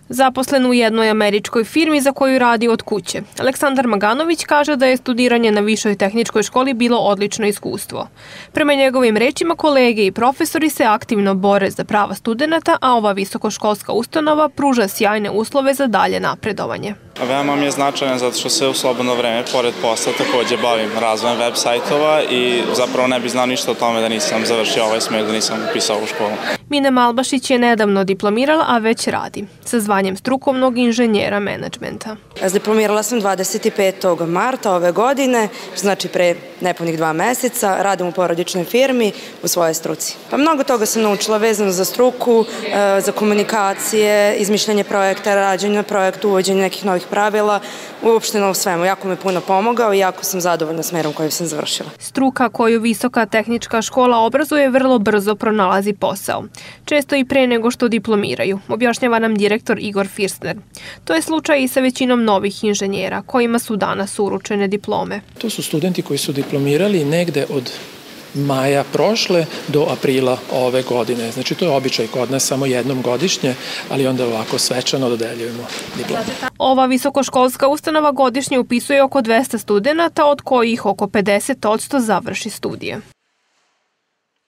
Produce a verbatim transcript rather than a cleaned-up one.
Zaposlen u jednoj američkoj firmi za koju radi od kuće. Aleksandar Maganović kaže da je studiranje na Višoj tehničkoj školi bilo odlično iskustvo. Prema njegovim rečima, kolege i profesori se aktivno bore za prava studenata, a ova visokoškolska ustanova pruža sjajne uslove za dalje napredovanje. Veoma mi je značajno zato što se u slobodno vreme, pored posla, takođe bavim razvojem web sajtova i zapravo ne bi znao ništa o tome da nisam završio ovaj smer, da nisam upisao ovu školu. Mina Malbašić je nedavno diplomirala, a već radi, sa zvanjem strukovnog inženjera menadžmenta. Diplomirala sam dvadeset petog marta ove godine, znači pre nepunih dva meseca, radim u porodičnoj firmi u svojoj struci. Pa mnogo toga sam naučila vezano za struku, za komunikacije, izmišljanje projekta, rađenje na projektu, uvođenje nekih novih pravila, uopšteno u svemu. Jako me puno pomogao i jako sam zadovoljna smerom kojim sam završila. Struka koju Visoka tehnička škola obrazuje vrlo brzo pronalazi posao. Često i pre nego što diplomiraju, objašnjava nam direktor Igor Firstner. To je slučaj i sa većinom novih inženjera, kojima su danas uručene diplome. To su studenti koji su diplomirali negde od maja prošle do aprila ove godine. Znači, to je običaj kod nas, samo jednom godišnje, ali onda ovako svečano dodeljujemo diplome. Ova visokoškolska ustanova godišnje upisuje oko dvesta studenata, od kojih oko pedeset posto završi studije.